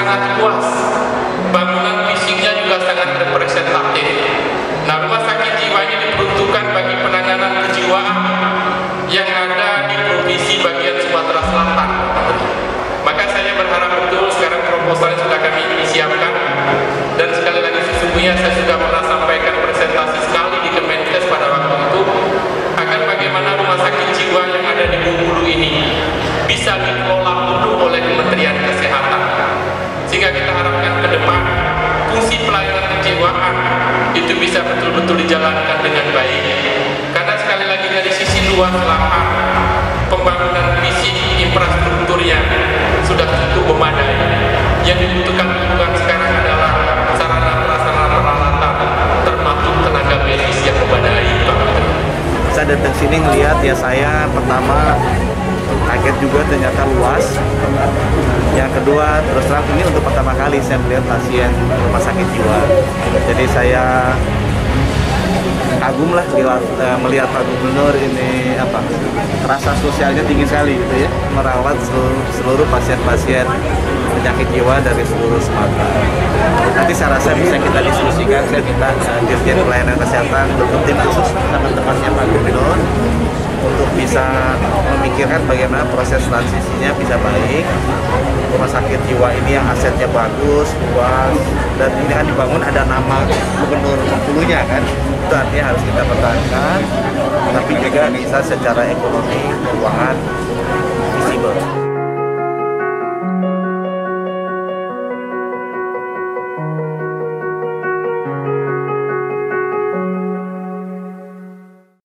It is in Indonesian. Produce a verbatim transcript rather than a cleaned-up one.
sangat luas, bangunan fisiknya juga sangat representatif. Nah, rumah sakit jiwa ini diperuntukkan bagi penanganan kejiwaan yang ada di provinsi bagian Sumatera Selatan. Maka saya berharap betul sekarang proposalnya sudah kami siapkan, dan sekali lagi sesungguhnya saya sudah pernah sampaikan presentasi sekali di Kemenkes pada waktu itu, agar bagaimana rumah sakit jiwa yang ada di Bengkulu ini bisa dikelola penuh oleh Kementerian Kesehatan, sehingga kita harapkan ke depan fungsi pelayanan kejiwaan itu bisa betul-betul dijalankan dengan baik. Karena sekali lagi dari sisi luas lahan, pembangunan fisik infrastrukturnya sudah cukup memadai. Yang dibutuhkan bukan sekarang adalah sarana prasarana peralatan, termasuk tenaga medis yang memadai. Saya datang sini ngelihat, ya saya pertama kaget juga ternyata luas. Yang kedua, terus terang ini untuk pertama kali saya melihat pasien rumah sakit jiwa. Jadi saya kagum lah lihat, uh, melihat Pak Gubernur ini apa rasa sosialnya tinggi sekali gitu ya, merawat seluruh, seluruh pasien-pasien penyakit jiwa dari seluruh Sumatera. Nanti saya rasa bisa kita diskusikan, saya minta uh, Dirjen Pelayanan Kesehatan bentuk tim khusus teman-temannya Pak Gubernur untuk bisa memikirkan bagaimana proses transisinya bisa baik. Rumah sakit jiwa ini yang asetnya bagus, luas, dan ini kan dibangun ada nama Gubernur Bengkulunya kan, itu artinya harus kita pertahankan, tapi juga bisa secara ekonomi, keuangan